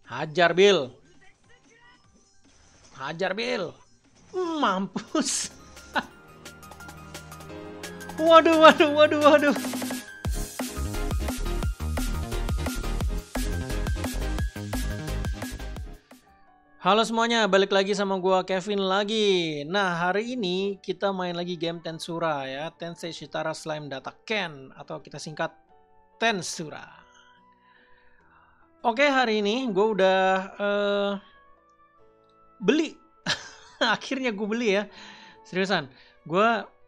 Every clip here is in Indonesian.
Hajar Bill. Hajar Bill. Mampus. Waduh, waduh, waduh, waduh. Halo semuanya, balik lagi sama gua Kevin lagi. Nah, hari ini kita main lagi game Tensura ya, Tensei Shitara Slime Data Ken atau kita singkat Tensura. Oke, hari ini gue udah beli. Akhirnya gue beli ya. Seriusan, gue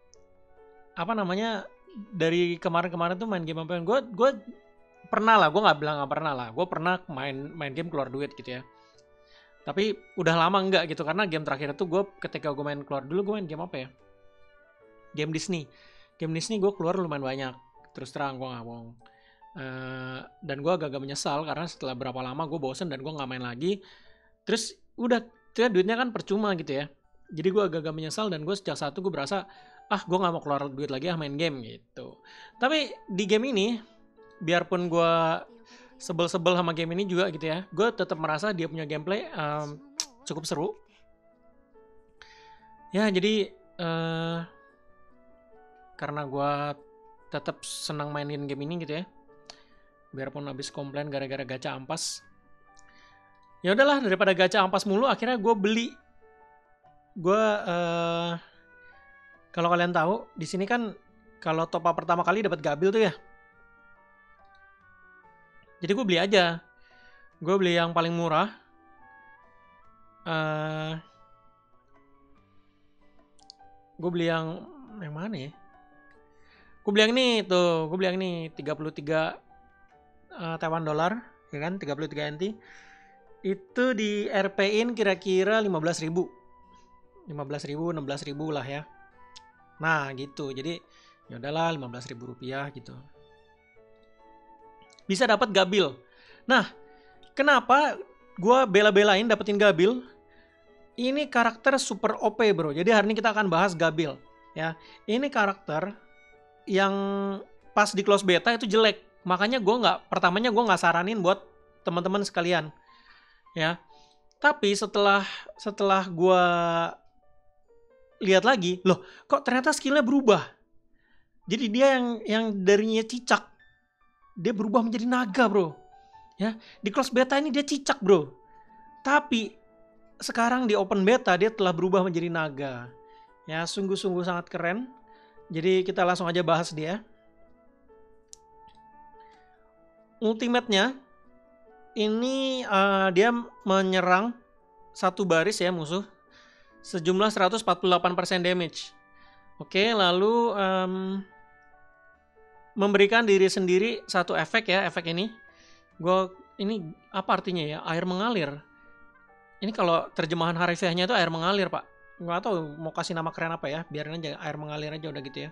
dari kemarin-kemarin tuh main game apa? Gue pernah lah, gue nggak bilang nggak pernah lah. Gue pernah main game keluar duit gitu ya. Tapi udah lama enggak gitu, karena game terakhir itu ketika gue main keluar dulu, gue main game apa ya? Game Disney. Game Disney gue keluar lumayan banyak. Terus terang gue nggak bohong. Dan gue agak menyesal karena setelah berapa lama gue bosen dan gue nggak main lagi. Terus udah duitnya kan percuma gitu ya. Jadi gue agak menyesal dan gue sejak saat itu gue berasa gue nggak mau keluar duit lagi main game gitu. Tapi di game ini biarpun gue sebel-sebel sama game ini juga gitu ya, gue tetap merasa dia punya gameplay cukup seru. Ya jadi karena gue tetap senang mainin game ini gitu ya, biarpun habis komplain gara-gara gacha ampas. Ya udahlah, daripada gacha ampas mulu, akhirnya gue beli. Gue kalau kalian tahu di sini kan kalau top up pertama kali dapat gabil tuh ya. Jadi gue beli aja. Gue beli yang paling murah. Gue beli yang mana ya? Gue beli yang ini tuh. Gue beli yang ini 33 Taiwan dollar, ya kan? 33 NT. Itu di RP-in kira-kira 15.000. 15.000, 16.000 lah ya. Nah, gitu. Jadi ya udahlah 15.000 rupiah gitu. Bisa dapat gabil. Nah, kenapa gue bela-belain dapetin gabil? Ini karakter super OP bro. Jadi hari ini kita akan bahas gabil. Ya, ini karakter yang pas di close beta itu jelek. Makanya pertamanya gue nggak saranin buat teman-teman sekalian. Ya, tapi setelah gue lihat lagi, loh, kok ternyata skillnya berubah. Jadi dia yang darinya cicak, dia berubah menjadi naga bro. Ya, di close beta ini dia cicak bro. Tapi sekarang di open beta dia telah berubah menjadi naga. Ya, sungguh-sungguh sangat keren. Jadi kita langsung aja bahas dia. Ultimate-nya ini dia menyerang satu baris ya musuh sejumlah 148% damage. Oke, lalu memberikan diri sendiri satu efek ya, efek ini. Ini apa artinya ya? Air mengalir. Ini kalau terjemahan harfiahnya itu air mengalir, Pak. Nggak tahu mau kasih nama keren apa ya, biarin aja air mengalir aja udah gitu ya.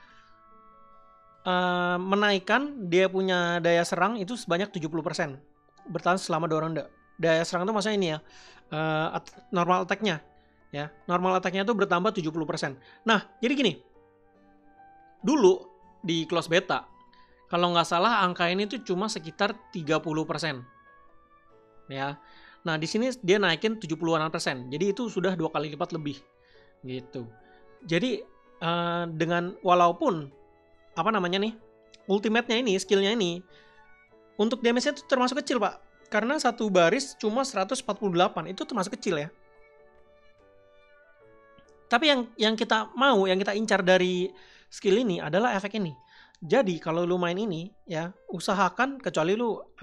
Menaikkan dia punya daya serang itu sebanyak 70%. Bertahan selama 2 ronde. Daya serang itu maksudnya ini ya, normal attack-nya. Ya, normal attack-nya itu bertambah 70%. Nah, jadi gini. Dulu di close beta, kalau nggak salah angka ini tuh cuma sekitar 30%. Ya. Nah, di sini dia naikin 70-an%. Jadi itu sudah 2 kali lipat lebih. Gitu. Jadi dengan walaupun ultimate-nya ini, skill-nya ini untuk damage-nya itu termasuk kecil, Pak. Karena satu baris cuma 148, itu termasuk kecil ya. Tapi yang kita incar dari skill ini adalah efek ini. Jadi kalau lu main ini ya, usahakan kecuali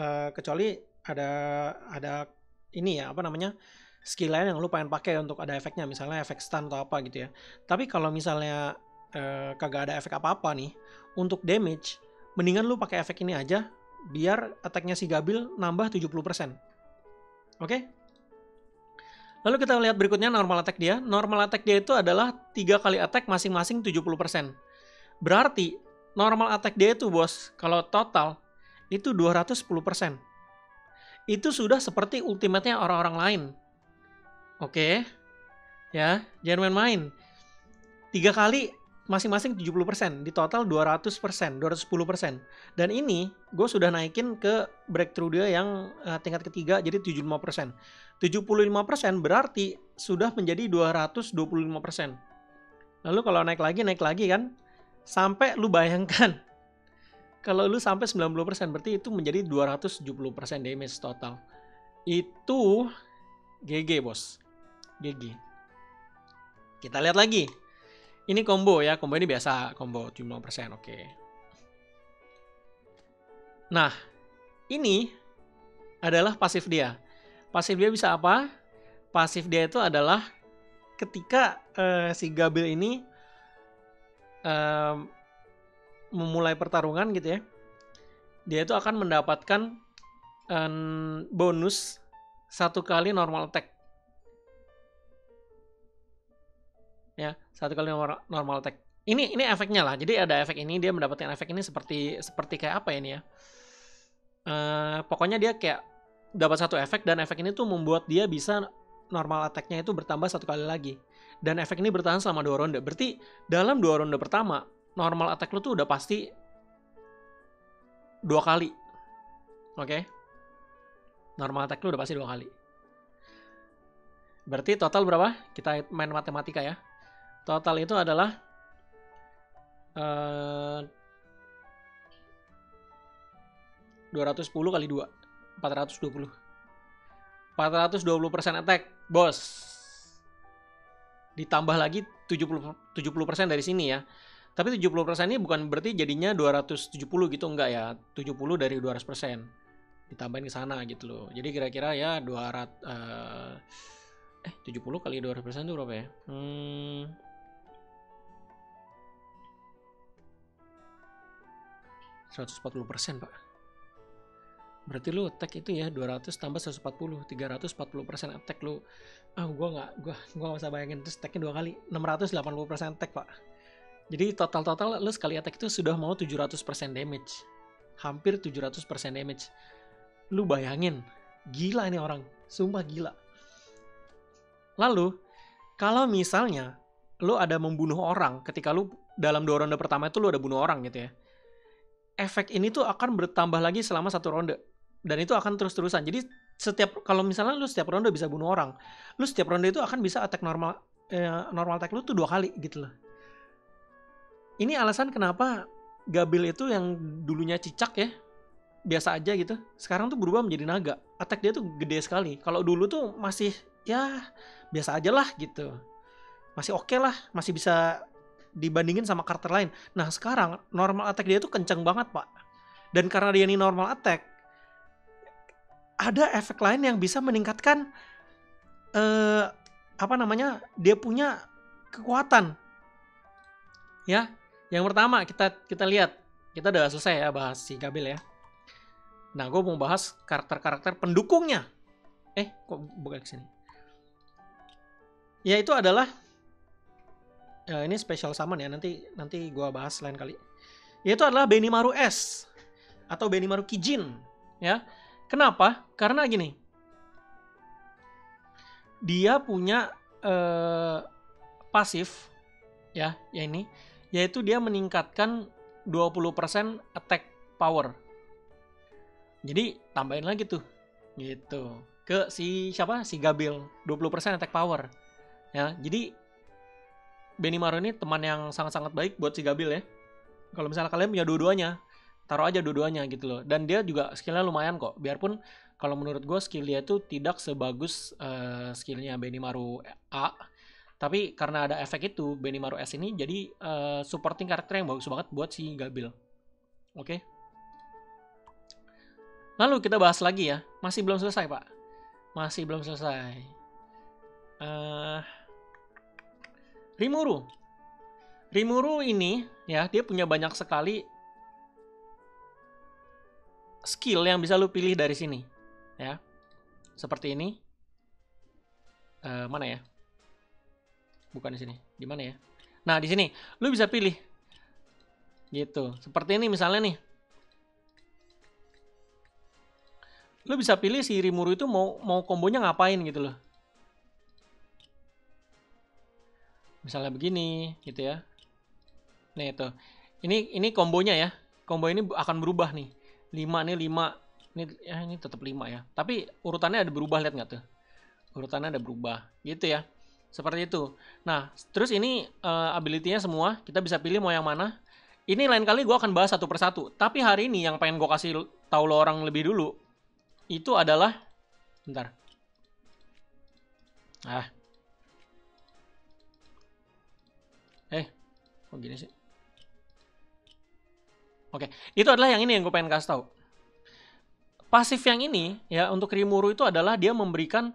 ada ini ya, skill lain yang lu pengen pakai untuk ada efeknya, misalnya efek stun atau apa gitu ya. Tapi kalau misalnya kagak ada efek apa-apa nih, untuk damage mendingan lu pakai efek ini aja biar attack-nya si gabil nambah 70%. Oke? Lalu kita lihat berikutnya normal attack dia. Normal attack dia itu adalah 3 kali attack masing-masing 70%. Berarti normal attack dia itu bos, kalau total itu 210%. Itu sudah seperti ultimate-nya orang-orang lain. Oke. Ya, jangan main-main. 3 kali masing-masing 70%, di total 200%, 210%. Dan ini gue sudah naikin ke breakthrough dia yang tingkat ketiga jadi 75%. 75% berarti sudah menjadi 225%. Lalu kalau naik lagi kan, sampai lu bayangkan kalau lu sampai 90% berarti itu menjadi 270% damage total. Itu GG, bos. GG. Kita lihat lagi. Ini combo ya, combo ini biasa, combo 75%, oke. Nah, ini adalah pasif dia. Pasif dia bisa apa? Pasif dia itu adalah ketika si Gabil ini memulai pertarungan gitu ya, dia itu akan mendapatkan bonus 1 kali normal attack. Ya, 1 kali normal attack. Ini efeknya lah. Jadi ada efek ini, dia mendapatkan efek ini seperti kayak apa ini ya? Pokoknya dia kayak dapat 1 efek dan efek ini tuh membuat dia bisa normal attack-nya itu bertambah 1 kali lagi. Dan efek ini bertahan selama 2 ronde. Berarti dalam 2 ronde pertama normal attack lu tuh udah pasti 2 kali. Oke? Normal attack lu udah pasti 2 kali. Berarti total berapa? Kita main matematika ya. Total itu adalah 210 kali 2, 420. 420% attack, bos. Ditambah lagi 70% dari sini ya. Tapi 70% ini bukan berarti jadinya 270 gitu, enggak ya. 70 dari 200%. Ditambahin ke sana gitu loh. Jadi kira-kira ya 70 kali 200% itu berapa ya? 140%, Pak. Berarti lu attack itu ya 200 tambah 140, 340% attack lu. Gua nggak usah bayangin, terus attacknya 2 kali, 680% attack, Pak. Jadi total lu sekali attack itu sudah mau 700% damage. Hampir 700% damage. Lu bayangin, gila ini orang, sumpah gila. Lalu, kalau misalnya lu ada membunuh orang ketika lu dalam 2 ronde pertama itu lu ada bunuh orang gitu ya. Efek ini tuh akan bertambah lagi selama 1 ronde. Dan itu akan terus-terusan. Jadi kalau misalnya lu setiap ronde bisa bunuh orang, lu setiap ronde itu akan bisa attack normal attack lu tuh 2 kali gitu loh. Ini alasan kenapa Gabil itu yang dulunya cicak ya, biasa aja gitu, sekarang tuh berubah menjadi naga. Attack dia tuh gede sekali. Kalau dulu tuh masih ya biasa aja lah gitu. Masih oke lah, masih bisa dibandingin sama karakter lain. Nah sekarang normal attack dia tuh kenceng banget, Pak. Dan karena dia ini normal attack, ada efek lain yang bisa meningkatkan dia punya kekuatan. Ya, yang pertama kita lihat, kita udah selesai ya bahas si Gabil ya. Nah, gue mau bahas karakter-karakter pendukungnya. Kok bukan kesini? Ya itu adalah ini special summon ya, nanti gue bahas lain kali. Yaitu adalah Benimaru S atau Benimaru Kijin ya. Kenapa? Karena gini, dia punya pasif ya ini, yaitu dia meningkatkan 20% attack power. Jadi tambahin lagi tuh gitu ke si Gabil, 20% attack power ya. Jadi Benimaru ini teman yang sangat-sangat baik buat si Gabil ya. Kalau misalnya kalian punya dua-duanya, taruh aja dua-duanya gitu loh. Dan dia juga skillnya lumayan kok. Biarpun kalau menurut gue skill dia itu tidak sebagus skillnya Benimaru A. Tapi karena ada efek itu, Benimaru S ini jadi supporting karakter yang bagus banget buat si Gabil. Oke. Lalu kita bahas lagi ya. Masih belum selesai, Pak. Masih belum selesai. Rimuru ini ya, dia punya banyak sekali skill yang bisa lu pilih dari sini ya. Seperti ini. Mana ya? Bukan di sini. Di mana ya? Nah, di sini lu bisa pilih. Gitu. Seperti ini misalnya nih. Lu bisa pilih si Rimuru itu mau kombonya ngapain gitu loh. Misalnya begini gitu ya. Nih itu. Ini kombonya ya. Combo ini akan berubah nih. 5 nih 5. Ini tetap 5 ya. Tapi urutannya ada berubah, lihat nggak tuh? Urutannya ada berubah. Gitu ya. Seperti itu. Nah, terus ini ability-nya semua. Kita bisa pilih mau yang mana. Ini lain kali gue akan bahas satu persatu. Tapi hari ini yang pengen gue kasih tahu lo orang lebih dulu. Itu adalah... Bentar. Kok gini sih? Oke, itu adalah yang ini yang gue pengen kasih tahu. Pasif yang ini ya untuk Rimuru itu adalah dia memberikan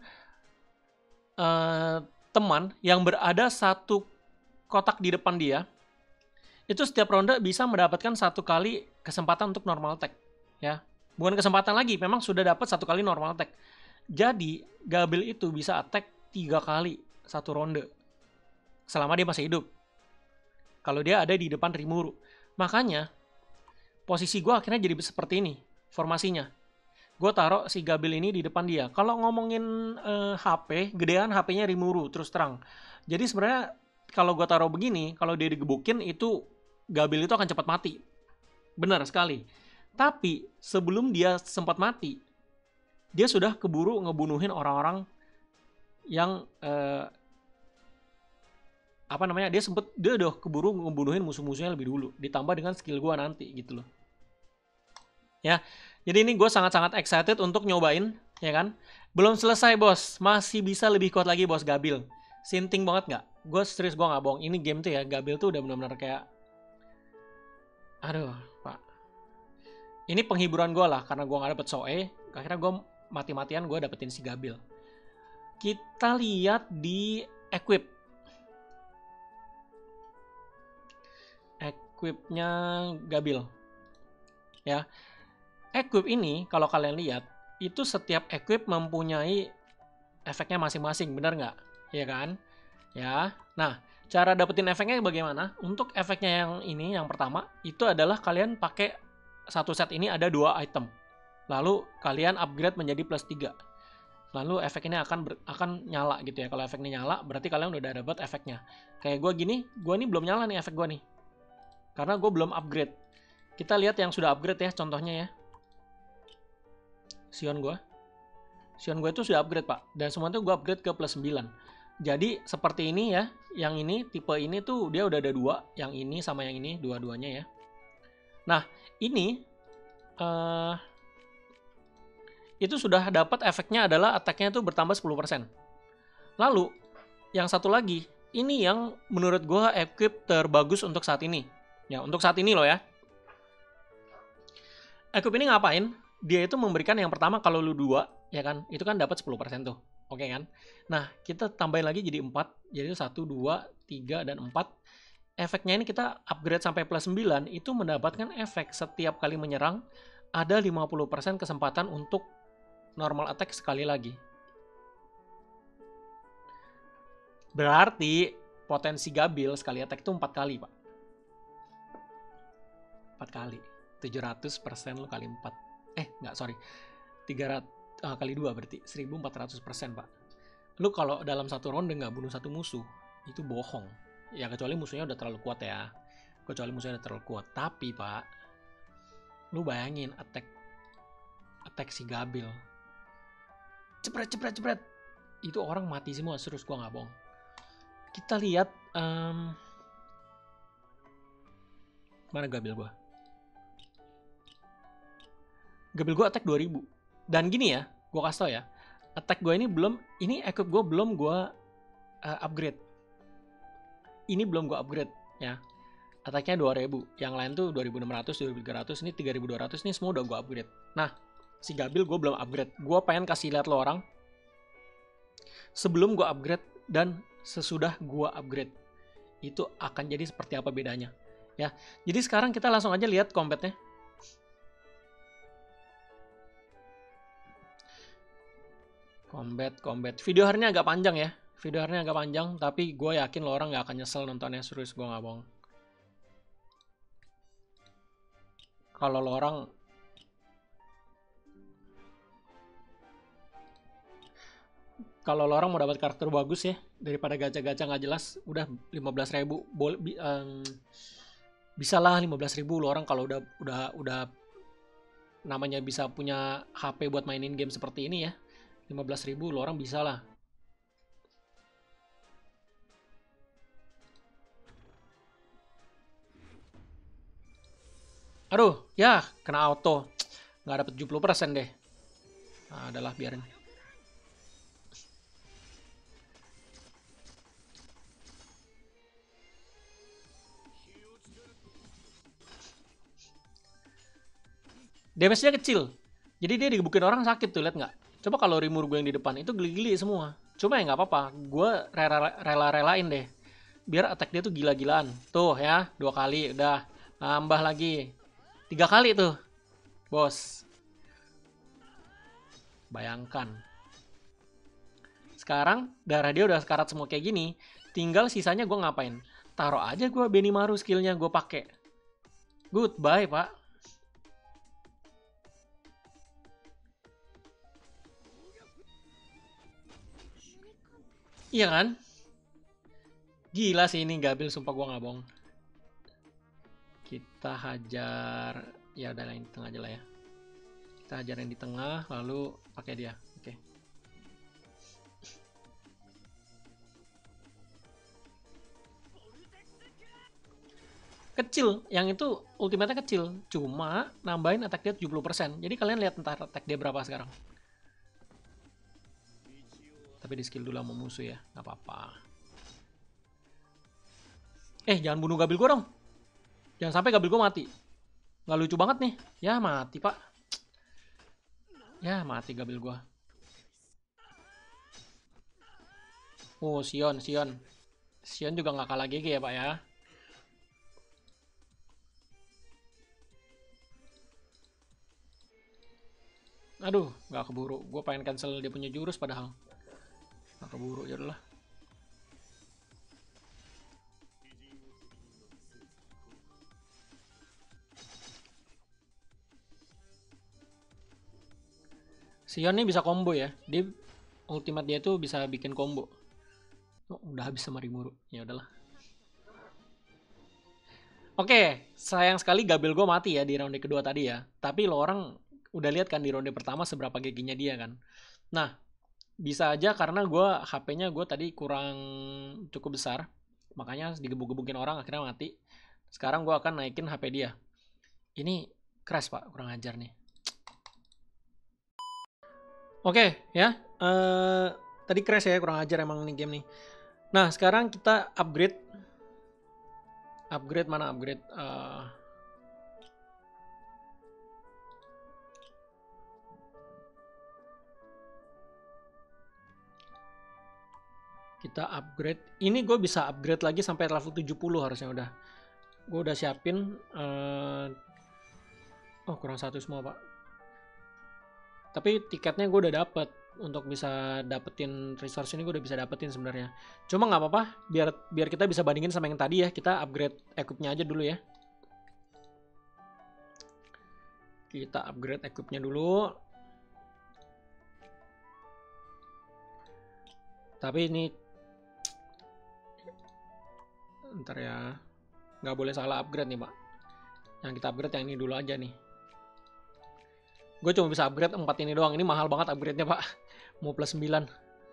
teman yang berada satu kotak di depan dia. Itu setiap ronde bisa mendapatkan 1 kali kesempatan untuk normal attack. Ya, bukan kesempatan lagi, memang sudah dapat 1 kali normal attack. Jadi Gabil itu bisa attack 3 kali 1 ronde selama dia masih hidup. Kalau dia ada di depan Rimuru. Makanya posisi gue akhirnya jadi seperti ini formasinya. Gue taruh si Gabil ini di depan dia. Kalau ngomongin HP, gedean HP-nya Rimuru terus terang. Jadi sebenarnya kalau gue taruh begini, kalau dia digebukin itu Gabil itu akan cepat mati. Benar sekali. Tapi sebelum dia sempat mati, dia sudah keburu ngebunuhin orang-orang yang dia udah keburu ngebunuhin musuh-musuhnya lebih dulu, ditambah dengan skill gue nanti gitu loh. Ya, jadi ini gue sangat-sangat excited untuk nyobain, ya kan? Belum selesai bos, masih bisa lebih kuat lagi bos Gabil. Sinting banget nggak? Gue serius, gue nggak bohong. Ini game tuh ya, Gabil tuh udah benar-benar kayak, aduh pak. Ini penghiburan gue lah, karena gue nggak dapet Soe, akhirnya gue mati-matian gue dapetin si Gabil. Kita lihat di equip. Equipnya Gabil. Ya. Equip ini kalau kalian lihat itu setiap equip mempunyai efeknya masing-masing, benar nggak? Ya kan? Ya. Nah, cara dapetin efeknya bagaimana? Untuk efeknya yang ini, yang pertama itu adalah kalian pakai satu set ini ada 2 item. Lalu kalian upgrade menjadi plus 3. Lalu efek ini akan nyala gitu ya. Kalau efeknya nyala berarti kalian udah dapat efeknya. Kayak gue gini, gue ini belum nyala nih efek gue nih. Karena gue belum upgrade. Kita lihat yang sudah upgrade ya, contohnya ya. Sion gue itu sudah upgrade pak. Dan semua itu gue upgrade ke plus 9. Jadi seperti ini ya. Yang ini, tipe ini tuh dia udah ada 2. Yang ini sama yang ini, dua-duanya ya. Nah ini itu sudah dapat efeknya adalah attack-nya tuh bertambah 10%. Lalu yang satu lagi, ini yang menurut gue equip terbagus untuk saat ini. Ya, untuk saat ini loh ya. Equip ini ngapain? Dia itu memberikan yang pertama kalau lu 2, ya kan? Itu kan dapat 10% tuh. Oke kan? Nah, kita tambahin lagi jadi 4. Jadi itu 1, 2, 3, dan 4. Efeknya ini kita upgrade sampai plus 9, itu mendapatkan efek setiap kali menyerang ada 50% kesempatan untuk normal attack sekali lagi. Berarti potensi Gabil sekali attack itu 4 kali, Pak. 4 kali. 700% lu kali 4. Enggak, sorry. 300 kali 2 berarti 1400%, Pak. Lu kalau dalam satu ronde nggak bunuh satu musuh, itu bohong. Ya kecuali musuhnya udah terlalu kuat ya. Tapi, Pak, lu bayangin attack si Gabil. Cepret. Itu orang mati semua, serius gua nggak bohong. Kita lihat mana Gabil gua. Gabil gue attack 2000. Dan gini ya, gue kasih tau ya. Attack gue ini equip gue belum gue upgrade. Ini belum gue upgrade ya. Attacknya 2000. Yang lain tuh 2600, 2300, ini 3200. Ini semua udah gue upgrade. Nah, si Gabil gue belum upgrade. Gue pengen kasih lihat lo orang. Sebelum gue upgrade dan sesudah gue upgrade. Itu akan jadi seperti apa bedanya. Ya, jadi sekarang kita langsung aja lihat combat-nya. Combat. Video hari ini agak panjang ya. Tapi gue yakin lo orang gak akan nyesel nontonnya. Serius, gue gak bohong. Kalau lo orang mau dapat karakter bagus ya, daripada gacha-gacha gak jelas, udah 15.000. Bisa lah 15.000 lo orang kalau udah namanya bisa punya HP buat mainin game seperti ini ya. 15.000 lo orang bisa lah. Aduh, ya kena auto. Nggak dapet 70% deh. Nah, adalah biarin. Damage-nya kecil. Jadi dia digebukin orang sakit tuh, lihat nggak? Coba kalau Rimur gue yang di depan, itu geli-geli semua. Cuma ya nggak apa-apa, gue rela-relain deh. Biar attack dia tuh gila-gilaan. Tuh ya, 2 kali, udah. Nambah lagi. 3 kali tuh, bos. Bayangkan. Sekarang, darah dia udah sekarat semua kayak gini. Tinggal sisanya gue ngapain? Taruh aja gue Benimaru skillnya gue pakai. Goodbye, pak. Iya kan? Gila sih ini Gabil, sumpah gue nggak bohong. Kita hajar, ya udah yang di tengah aja lah ya. Kita hajar yang di tengah, lalu pakai dia. Oke. Kecil, yang itu ultimate-nya kecil, cuma nambahin attack dia 70%. Jadi kalian lihat ntar attack dia berapa sekarang. Tapi di skill dulu sama musuh ya, nggak apa-apa. Jangan bunuh Gabil gue dong. Jangan sampai Gabil gue mati. Nggak lucu banget nih. Ya mati pak. Ya mati Gabil gue. Oh Sion juga nggak kalah GG ya pak ya. Aduh, nggak keburu. Gue pengen cancel dia punya jurus padahal. Nggak keburu, ya udahlah. Sion nih bisa combo ya. Dia ultimate dia tuh bisa bikin combo. Oh, udah habis sama Rimuru. Ya udahlah. Oke, sayang sekali Gabil gue mati ya di ronde kedua tadi ya. Tapi lo orang udah lihat kan di ronde pertama seberapa GG-nya dia kan. Nah, bisa aja karena gue HP-nya gue tadi kurang cukup besar. Makanya digebuk-gebukin orang akhirnya mati. Sekarang gue akan naikin HP dia. Ini crash pak, kurang ajar nih. Oke ya, tadi crash ya, kurang ajar emang nih game nih. Nah sekarang kita upgrade. Upgrade mana upgrade? Kita upgrade. Ini gue bisa upgrade lagi sampai level 70 harusnya udah. Gue udah siapin. Oh kurang 1 semua pak. Tapi tiketnya gue udah dapet. Untuk bisa dapetin resource ini gue udah bisa dapetin sebenarnya. Cuma nggak apa-apa. Biar kita bisa bandingin sama yang tadi ya. Kita upgrade equipnya aja dulu ya. Kita upgrade equipnya dulu. Tapi ini ntar ya, nggak boleh salah upgrade nih pak. Yang kita upgrade yang ini dulu aja nih. Gue cuma bisa upgrade 4 ini doang. Ini mahal banget upgrade-nya pak. Mau plus 9.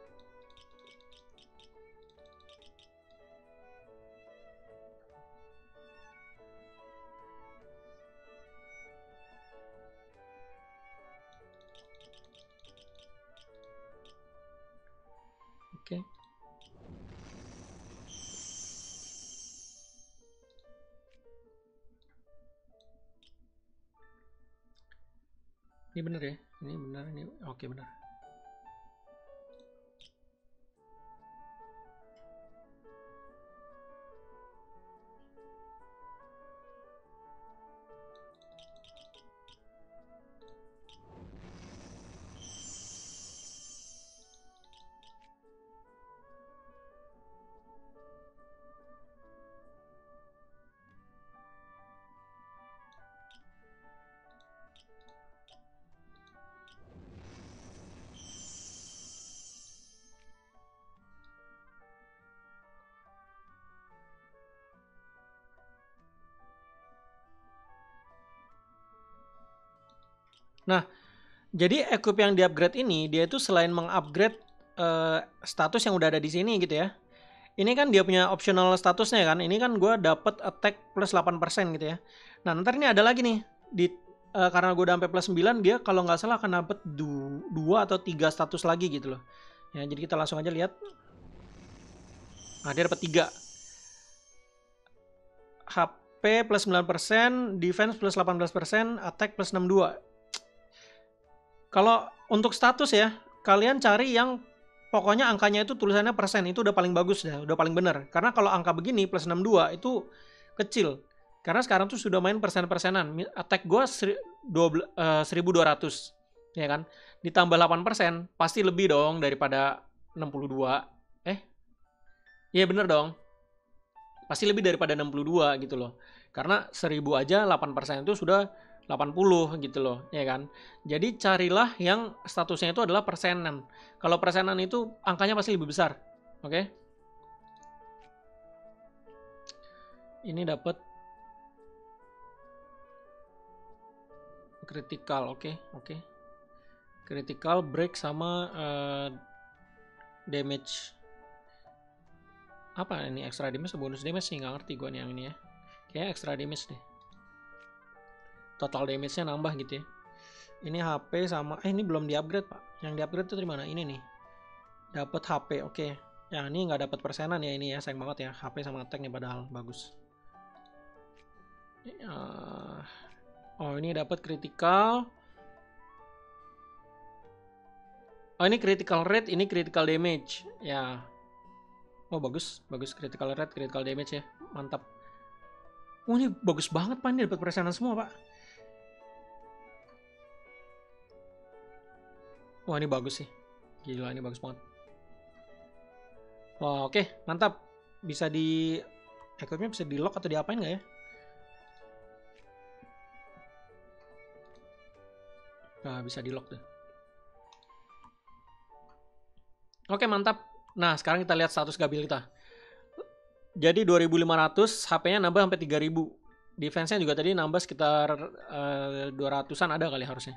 Oke. Ini bener ya? Ini bener, ini oke bener. Nah, jadi equip yang di-upgrade ini, dia itu selain mengupgrade status yang udah ada di sini gitu ya. Ini kan dia punya optional statusnya kan. Ini kan gue dapet attack plus 8% gitu ya. Nah, ntar ini ada lagi nih. Karena gue udah sampai plus 9, dia kalau nggak salah akan dapet 2 atau 3 status lagi gitu loh. Ya, jadi kita langsung aja lihat. Nah, dia dapat 3. HP plus 9%, defense plus 18%, attack plus 62. Kalau untuk status ya, kalian cari yang pokoknya angkanya itu tulisannya persen, itu udah paling bagus ya, udah paling benar. Karena kalau angka begini plus 62 itu kecil. Karena sekarang tuh sudah main persen-persenan. Attack gue 1200, ya kan? Ditambah 8%, pasti lebih dong daripada 62. Iya bener dong. Pasti lebih daripada 62 gitu loh. Karena 1000 aja 8% itu sudah 80 gitu loh, ya kan? Jadi carilah yang statusnya itu adalah persenan. Kalau persenan itu angkanya pasti lebih besar. Oke? Ini dapat critical, oke. Critical, break sama damage. Apa ini, extra damage atau bonus damage sih, nggak ngerti gue nih yang ini ya. Kayaknya extra damage deh. Total damage-nya nambah gitu ya. Ini HP sama ini belum di-upgrade, Pak. Yang di-upgrade itu dari mana? Ini nih. Dapat HP, oke. Yang ini nggak dapat persenan ya ini ya, sayang banget ya. HP sama attack nih padahal bagus. Oh, ini dapat critical. Oh, ini critical rate, ini critical damage. Ya. Oh, bagus critical rate, critical damage ya. Mantap. Oh, ini bagus banget, Pak. Ini dapat persenan semua, Pak. Wah, ini bagus sih. Gila, ini bagus banget. Wah, oke, mantap. Bisa di equipnya bisa di lock atau diapain nggak ya? Nah, bisa di lock deh. Oke, mantap. Nah, sekarang kita lihat status Gabil kita. Jadi 2500, HP-nya nambah sampai 3000. Defense-nya juga tadi nambah sekitar 200-an ada kali harusnya.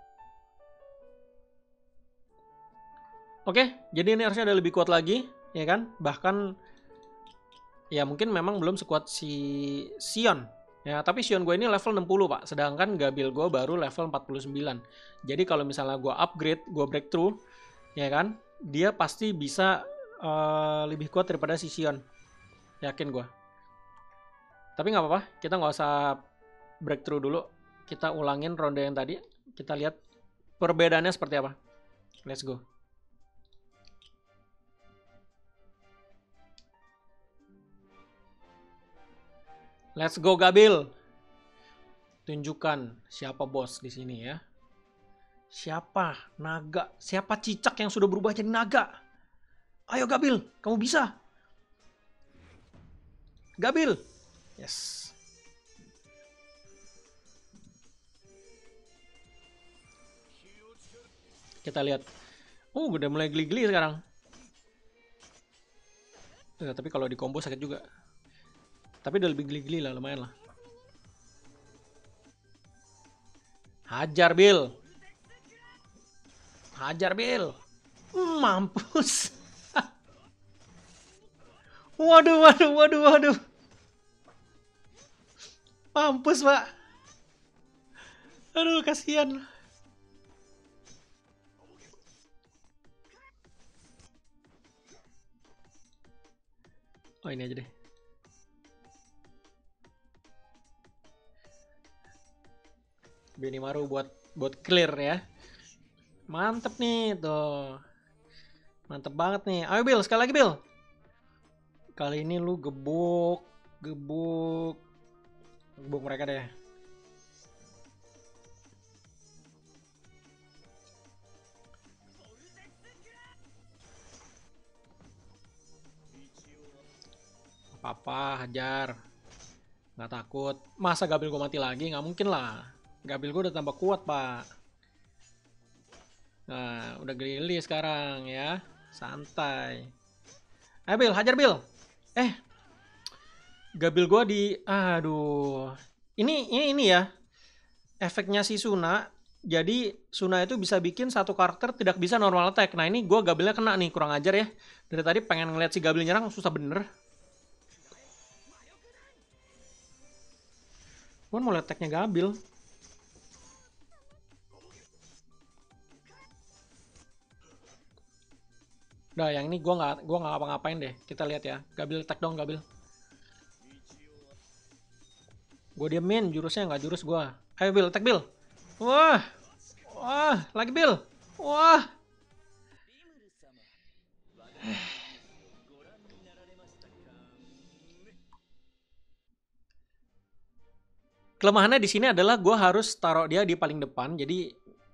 Oke, jadi ini harusnya ada lebih kuat lagi, ya kan? Bahkan ya mungkin memang belum sekuat si Sion. Ya, tapi Sion gue ini level 60, Pak. Sedangkan Gabil gue baru level 49. Jadi kalau misalnya gue upgrade, gue breakthrough, ya kan? Dia pasti bisa lebih kuat daripada si Sion. Yakin gue. Tapi nggak apa-apa, kita nggak usah breakthrough dulu. Kita ulangin ronde yang tadi. Kita lihat perbedaannya seperti apa. Let's go. Let's go Gabil. Tunjukkan siapa bos di sini ya. Siapa naga? Siapa cicak yang sudah berubah jadi naga? Ayo Gabil, kamu bisa. Gabil. Yes. Kita lihat. Udah mulai geli-geli sekarang. Tapi kalau di combo sakit juga. Tapi udah lebih geli-geli lah, lumayan lah. Hajar Bill. Hajar Bill. Mampus. Waduh. Mampus, Pak. Aduh, kasihan. Oh, ini aja deh. Benimaru buat clear ya. Mantep nih tuh. Mantep banget nih. Ayo Bill, sekali lagi Bill. Kali ini lu gebuk mereka deh. Apa-apa, hajar. Nggak takut. Masa Gabil gue mati lagi? Nggak mungkin lah. Gabil gue udah tambah kuat, Pak. Nah, udah geli sekarang ya. Santai. Ayo Bill, hajar Bill. Gabil gue aduh. Ini ya. Efeknya si Suna Jadi Suna itu bisa bikin satu karakter tidak bisa normal attack. Nah ini gue Gabilnya kena nih, kurang ajar ya. Dari tadi pengen ngeliat si Gabil nyerang, susah bener. Gue mau liat attacknya Gabil. Udah yang ini gue nggak ngapa-ngapain deh. Kita lihat ya. Gabil attack dong Gabil. Gue diemin, jurusnya nggak jurus gue. Ayo Bill, attack Bill. Wah, wah, lagi Bill. Wah. Kelemahannya di sini adalah gue harus taruh dia di paling depan. Jadi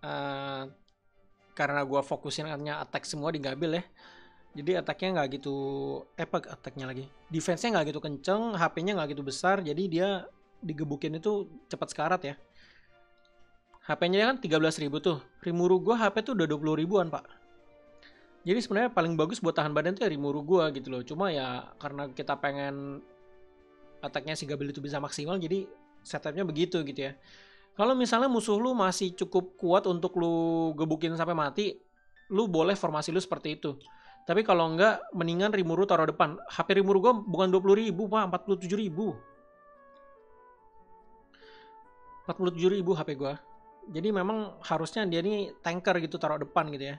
karena gue fokusinnya attack semua di Gabil ya. Jadi attacknya nggak gitu epic, attacknya lagi. Defense-nya nggak gitu kenceng, HP-nya nggak gitu besar. Jadi dia digebukin itu cepat sekarat ya. HP-nya kan 13.000 tuh. Rimuru gue HP tuh udah 20 ribuan pak. Jadi sebenarnya paling bagus buat tahan badan tuh ya Rimuru gue gitu loh. Cuma ya karena kita pengen attacknya si Gabil itu bisa maksimal, jadi setupnya begitu gitu ya. Kalau misalnya musuh lu masih cukup kuat untuk lu gebukin sampai mati, lu boleh formasi lu seperti itu. Tapi kalau enggak, mendingan Rimuru taruh depan. HP Rimuru gue bukan 20.000 pak, 47.000. 47.000 HP gue. Jadi memang harusnya dia nih tanker gitu taruh depan gitu ya.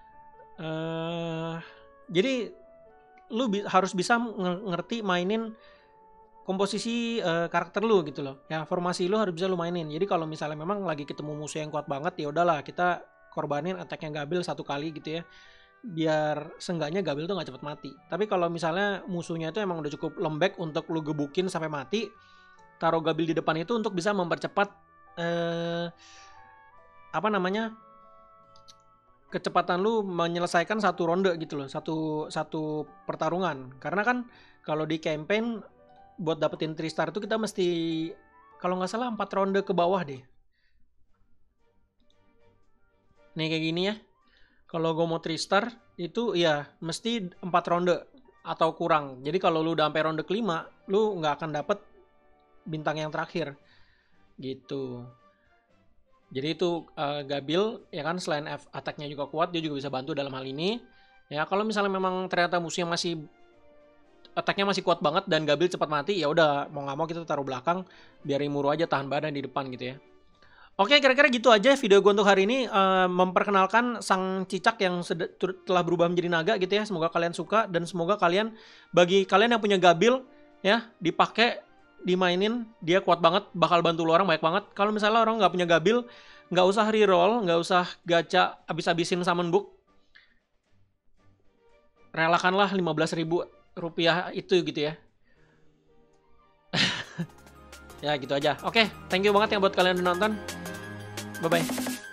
Jadi lu harus bisa ngerti mainin komposisi karakter lu gitu loh. Ya formasi lu harus bisa lu mainin. Jadi kalau misalnya memang lagi ketemu musuh yang kuat banget, ya udahlah kita korbanin attack-nya Gabil satu kali gitu ya. Biar seenggaknya Gabil tuh nggak cepet mati. Tapi kalau misalnya musuhnya itu emang udah cukup lembek untuk lu gebukin sampai mati, taruh Gabil di depan itu untuk bisa mempercepat kecepatan lu menyelesaikan satu ronde gitu loh, satu pertarungan. Karena kan kalau di campaign buat dapetin 3 star itu kita mesti kalau nggak salah 4 ronde ke bawah deh. Nih kayak gini ya. Kalau gue mau 3 star itu ya mesti 4 ronde atau kurang. Jadi kalau lu udah sampai ronde kelima, lu nggak akan dapet bintang yang terakhir. Gitu. Jadi itu Gabil ya kan, selain attack-nya juga kuat, dia juga bisa bantu dalam hal ini. Ya kalau misalnya memang ternyata musuhnya masih attack-nya masih kuat banget dan Gabil cepat mati, ya udah mau nggak mau kita taruh belakang biar Rimuru aja tahan badan di depan gitu ya. Oke, kira-kira gitu aja video gue untuk hari ini, memperkenalkan sang cicak yang telah berubah menjadi naga gitu ya. Semoga kalian suka dan semoga bagi kalian yang punya Gabil ya, dipakai, dimainin, dia kuat banget, bakal bantu lo orang banyak banget. Kalau misalnya orang nggak punya Gabil, nggak usah reroll, nggak usah gacha abis-abisin summon book, relakanlah 15.000 rupiah itu gitu ya. Ya gitu aja. Oke, thank you banget yang buat kalian udah nonton. Bye-bye.